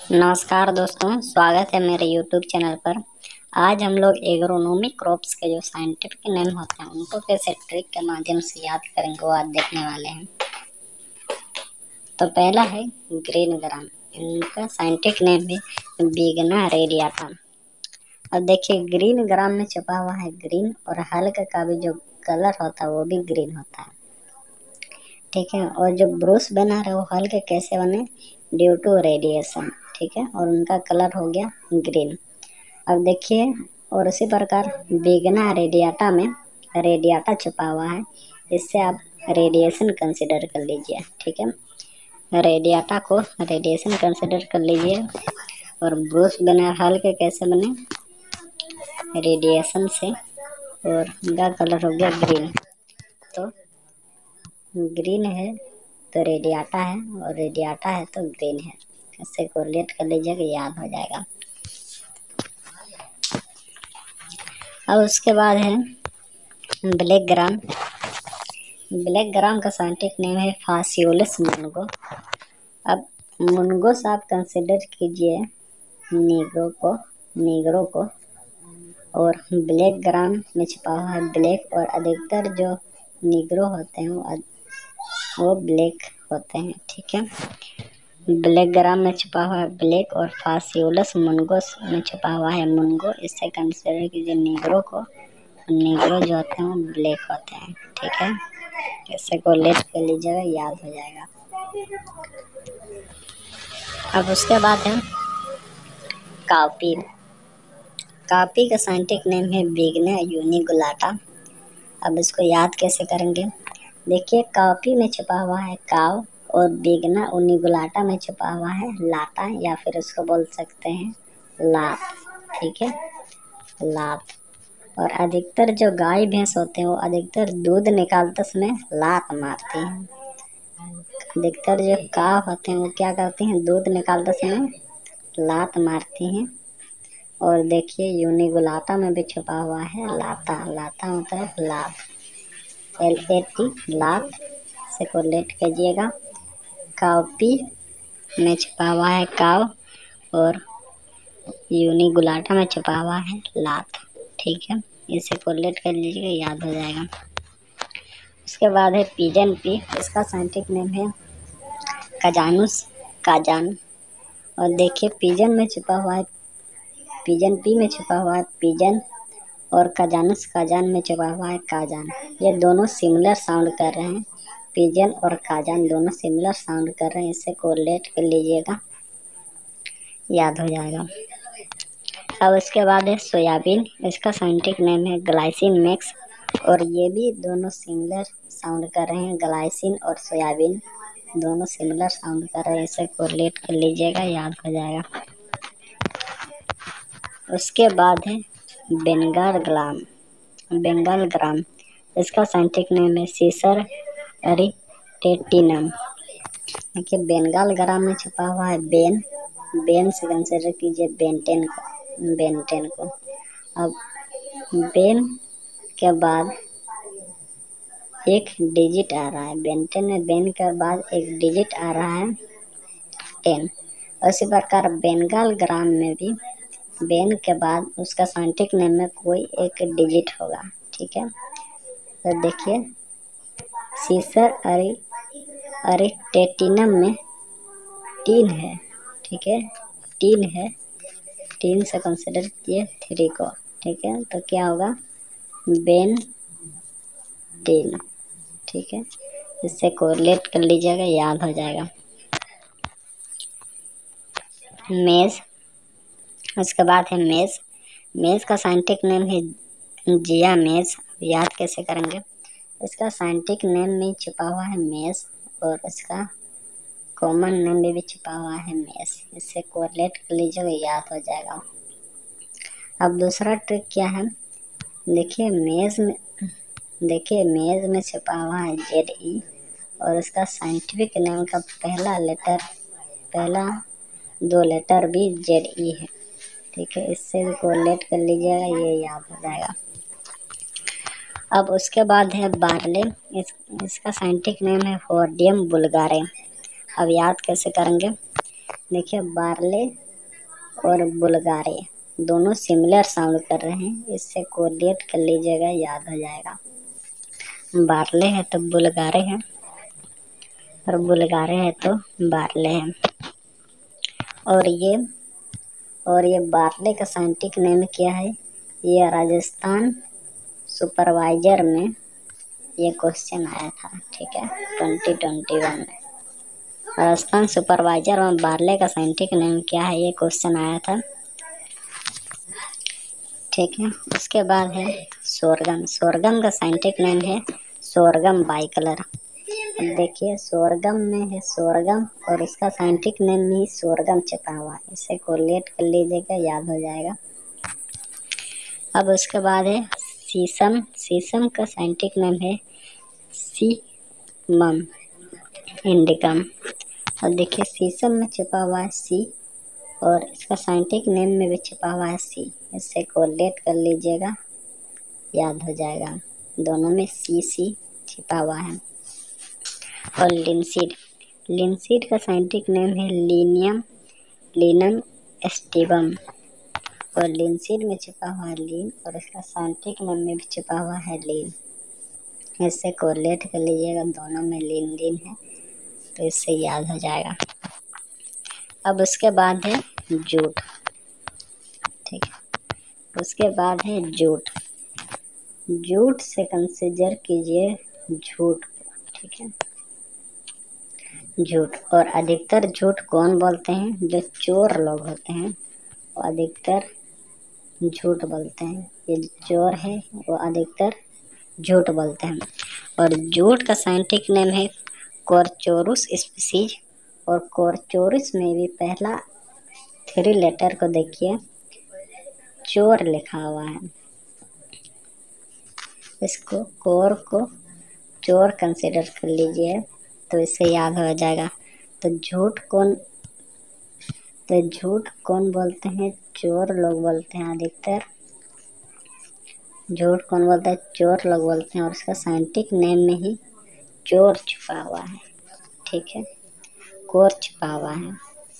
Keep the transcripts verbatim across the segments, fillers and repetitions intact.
नमस्कार दोस्तों, स्वागत है मेरे यूट्यूब चैनल पर। आज हम लोग एग्रोनॉमी क्रॉप्स के जो साइंटिफिक नेम होते हैं उनको कैसे ट्रिक के माध्यम से याद करेंगे वो आज देखने वाले हैं। तो पहला है ग्रीन ग्राम, इनका साइंटिफिक नेम है बिगना रेडियाटा। अब देखिए ग्रीन ग्राम में छुपा हुआ है ग्रीन, और हल्क का भी जो कलर होता है वो भी ग्रीन होता है, ठीक है। और जो ब्रूस बना रहे वो हल्के कैसे बने, ड्यू टू रेडिएशन, ठीक है। और उनका कलर हो गया ग्रीन। अब देखिए, और उसी प्रकार बिगना रेडियाटा में रेडियाटा छुपा हुआ है, इससे आप रेडिएशन कंसिडर कर लीजिए, ठीक है। रेडियाटा को रेडिएशन कंसिडर कर लीजिए। और ब्रूस बना हल्के कैसे बने, रेडिएशन से, और उनका कलर हो गया ग्रीन। तो ग्रीन है तो रेडियाटा है, और रेडियाटा है तो ग्रीन है, इससे कोरिलेट कर लीजिएगा, याद हो जाएगा। अब उसके बाद है ब्लैक ग्राम। ब्लैक ग्राम का साइंटिफिक नेम है फासियोलस मुनगो। अब मुनगोस आप कंसिडर कीजिए नीग्रो को नीग्रो को और ब्लैक ग्राम में छुपा हुआ है ब्लैक, और अधिकतर जो नीग्रो होते हैं वो वो ब्लैक होते हैं, ठीक है। ब्लैक ग्राम में छुपा हुआ है ब्लैक, और फासियोलस मुनगोस में छुपा हुआ है मुनगो। इससे कंसिडर कीजिए नीग्रो को, नीग्रो जो होते हैं वो ब्लैक होते हैं, ठीक है। इससे को लेट कर लीजिएगा, याद हो जाएगा। अब उसके बाद है कापी। कापी का साइंटिफिक नेम है बिगना यूनिगुलाटा। अब इसको याद कैसे करेंगे, देखिए कापी में छुपा हुआ है काव, और बिगना उनिगुलाटा में छुपा हुआ है लाटा, या फिर उसको बोल सकते हैं लात, ठीक है, लात। और अधिकतर जो गाय भैंस होते हैं वो अधिकतर दूध निकालते समय लात मारती हैं। अधिकतर जो काव होते हैं वो क्या करती हैं, दूध निकालते समय लात मारती हैं। और देखिए यूनिगुलाटा में भी छुपा हुआ है लाता। लाता मतलब लात, एल ए टी, लात से कोरिलेट कीजिएगा। कापी में छुपा हुआ है काव, और यूनिगुलाटा में छुपा हुआ है लात, ठीक है। इसे कोरिलेट कर लीजिएगा, याद हो जाएगा। उसके बाद है पिजन पी। इसका साइंटिफिक नेम है काजानुस काजान। और देखिए पिजन में छुपा हुआ है पिजन पी में छुपा हुआ है पिजन, और काजानुस काजान में छुपा हुआ है काजान। ये दोनों सिमिलर साउंड कर रहे हैं, पिजन और काजान दोनों सिमिलर साउंड कर रहे हैं। इससे कोरिलेट कर लीजिएगा, याद हो जाएगा। अब इसके बाद है सोयाबीन। इसका साइंटिफिक नेम है ग्लाइसिन मैक्स, और ये भी दोनों सिमिलर साउंड कर रहे हैं, ग्लाइसिन और सोयाबीन दोनों सिमिलर साउंड कर रहे हैं। इसे कोरिलेट कर लीजिएगा, याद हो जाएगा। उसके बाद है बंगाल ग्राम बंगाल ग्राम। इसका साइंटिफिक नेम है सीसर एरिटेटिनम। देखिए बंगाल ग्राम में छुपा हुआ है बेन। बेन से कंसिडर कीजिए बेंटेन को बेंटेन को अब बेन के बाद एक डिजिट आ रहा है, बेंटेन में बेन के बाद एक डिजिट आ रहा है टेन। उसी प्रकार बंगाल ग्राम में भी बेन के बाद उसका साइंटिफिक नेम में कोई एक डिजिट होगा, ठीक है। तो देखिए सीसर अरि अरिटेटिनम में टीन है, ठीक है, टीन है, टीन से कंसिडर किए थ्री को, ठीक है। तो क्या होगा, बेन टीन, ठीक है। इससे कोरिलेट कर लीजिएगा, याद हो जाएगा। मेज। उसके बाद है मेज। मेज का साइंटिफिक नेम है जिया मेज। याद कैसे करेंगे, इसका साइंटिफिक नेम में छुपा हुआ है मेज, और इसका कॉमन नेम में भी छुपा हुआ है मेज। इससे कोरिलेट कर लीजिएगा, याद हो जाएगा। अब दूसरा ट्रिक क्या है, देखिए मेज में देखिए मेज में छुपा हुआ है जेड ई, और इसका साइंटिफिक नेम का पहला लेटर पहला दो लेटर भी जेड ई है, ठीक है। इससे भी कोरिलेट कर लीजिएगा, ये याद हो जाएगा। अब उसके बाद है बार्ले। इस, इसका साइंटिफिक नेम है फोर्डियम बुल्गारे। अब याद कैसे करेंगे, देखिए बार्ले और बुल्गारे दोनों सिमिलर साउंड कर रहे हैं, इससे कोरिलेट कर लीजिएगा, याद हो जाएगा। बार्ले है तो बुल्गारे हैं और बुल्गारे है तो बार्ले हैं। और ये और ये बार्ले का साइंटिफिक नेम क्या है? ये राजस्थान सुपरवाइजर में ये क्वेश्चन आया था, ठीक है, ट्वेंटी ट्वेंटी वन में। राजस्थान सुपरवाइजर में बार्ले का साइंटिफिक नेम क्या है, ये क्वेश्चन आया था, ठीक है। उसके बाद है सोरगम। सोरगम का साइंटिफिक नेम है सोरगम बाइकलर। अब देखिए सोरगम में है सोरगम और इसका साइंटिफिक नेम भी सोरगम छिपा हुआ है, इसे कोरिलेट कर लीजिएगा, याद हो जाएगा। अब उसके बाद है शीशम। शीशम का साइंटिफिक नेम है सीमम इंडिकम। और देखिए शीशम में छिपा हुआ है सी और इसका साइंटिफिक नेम में भी छिपा हुआ है सी, इससे कोरिलेट कर लीजिएगा, याद हो जाएगा। दोनों में सी सी छिपा हुआ है। और लिनसीड। लिनसीड का साइंटिफिक नेम है लीनियम लिनम एस्टिवम और लिनसीड में छिपा हुआ है लीन और इसका साइंटिफिक नेम में भी छिपा हुआ है लीन, इससे कोरिलेट कर लीजिएगा, दोनों में लीन लीन है, तो इससे याद हो जाएगा। अब उसके बाद है जूट, ठीक है। उसके बाद है जूट। जूट से कंसीडर कीजिए झूठ, ठीक है, झूठ। और अधिकतर झूठ कौन बोलते हैं? जो चोर लोग होते हैं वो अधिकतर झूठ बोलते हैं। ये चोर है वो अधिकतर झूठ बोलते हैं। और झूठ का साइंटिफिक नेम है कोरचोरुस स्पीसीज और कोरचोरुस में भी पहला थ्री लेटर को देखिए चोर लिखा हुआ है, इसको कोर को चोर कंसीडर कर लीजिए, तो इससे याद हो जाएगा। तो झूठ कौन तो झूठ कौन बोलते हैं? चोर लोग बोलते हैं अधिकतर। झूठ कौन बोलता है? चोर लोग बोलते हैं और उसका साइंटिफिक नेम में ही चोर छुपा हुआ है, ठीक है, कोर छुपा हुआ है।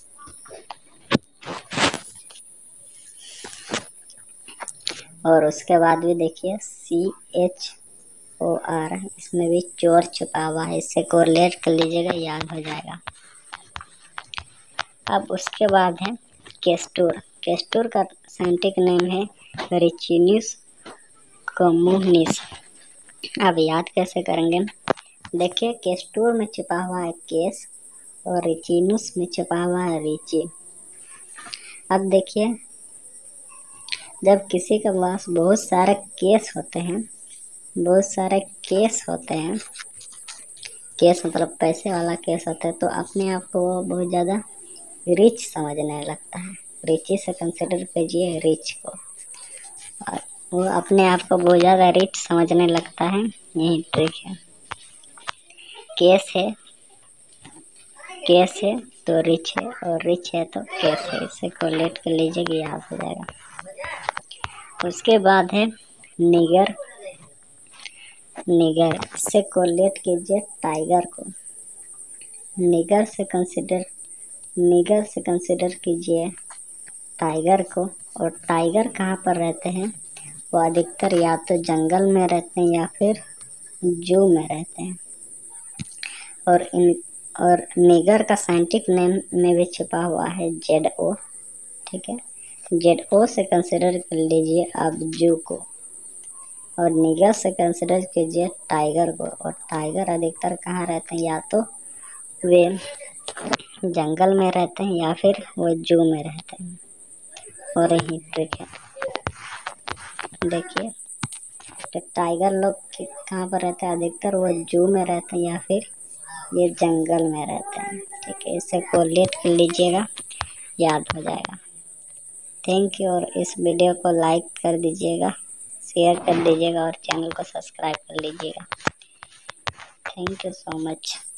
और उसके बाद भी देखिए सी एच ओ आर, इसमें भी चोर छुपा हुआ है, इससे कोरिलेट कर लीजिएगा, याद हो जाएगा। अब उसके बाद है केस्टोर। केस्टोर का साइंटिफिक नेम है रिचिनियस कम्युनिस। अब याद कैसे करेंगे? देखिए केस्टोर में छिपा हुआ है केस और रिचिनुस में छिपा हुआ है रिची। अब देखिए जब किसी के पास बहुत सारे केस होते हैं बहुत सारे केस होते हैं केस मतलब पैसे वाला केस होता है, तो अपने आप को वो बहुत ज़्यादा रिच समझने लगता है। रिची से कंसिडर कीजिए रिच को, और वो अपने आप को बहुत ज़्यादा रिच समझने लगता है, यही ट्रिक है। केस है केस है तो रिच है और रिच है तो केस है, इससे कोरिलेट कर लीजिए कि याद हो जाएगा। उसके बाद है निगर। निगर से कोरिलेट कीजिए टाइगर को। निगर से कंसिडर निगर से कंसिडर कीजिए टाइगर को। और टाइगर कहाँ पर रहते हैं? वो अधिकतर या तो जंगल में रहते हैं या फिर जू में रहते हैं। और इन और निगर का साइंटिफिक नेम में भी छिपा हुआ है जेड ओ, ठीक है। जेड ओ से कंसिडर कर लीजिए आप जू को और निगर से कंसिडर कीजिए टाइगर को। और टाइगर अधिकतर कहाँ रहते हैं? या तो वे जंगल में रहते हैं या फिर वो जू में रहते हैं, और यही ट्रिक है। देखिए तो टाइगर लोग कहाँ पर रहते हैं? अधिकतर वो जू में रहते हैं या फिर ये जंगल में रहते हैं, ठीक है। इसे कोरिलेट कर लीजिएगा, याद हो जाएगा। Thank you. और इस वीडियो को लाइक कर दीजिएगा, शेयर कर दीजिएगा और चैनल को सब्सक्राइब कर लीजिएगा। Thank you so much.